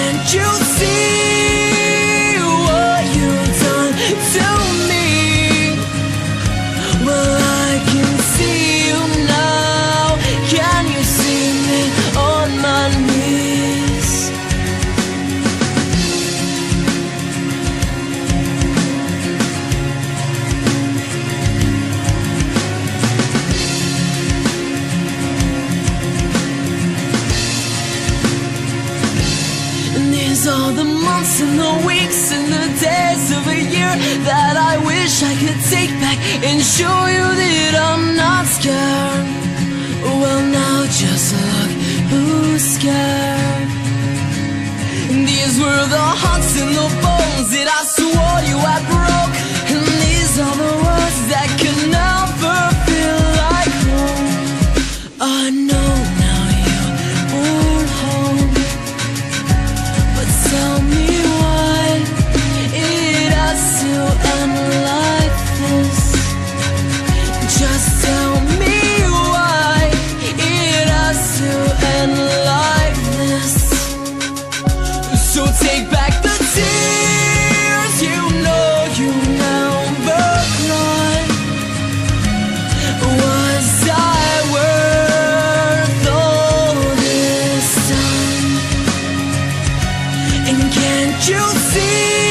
can't you see what you've done to me? Well, I can see you now. Can you see me on my knees? These are the months and the weeks and the days of a year that I wish I could take back and show you that I'm not scared. Well, now just look who's scared. These were the hearts and the bones that I swore you I broke, and these are the words that can never feel like home. I know now you won't hold. Tell me why it has to end like this. Just tell me why it has to end like this. So take back the tears you know you never cried. Was I worth all this time? And can't you see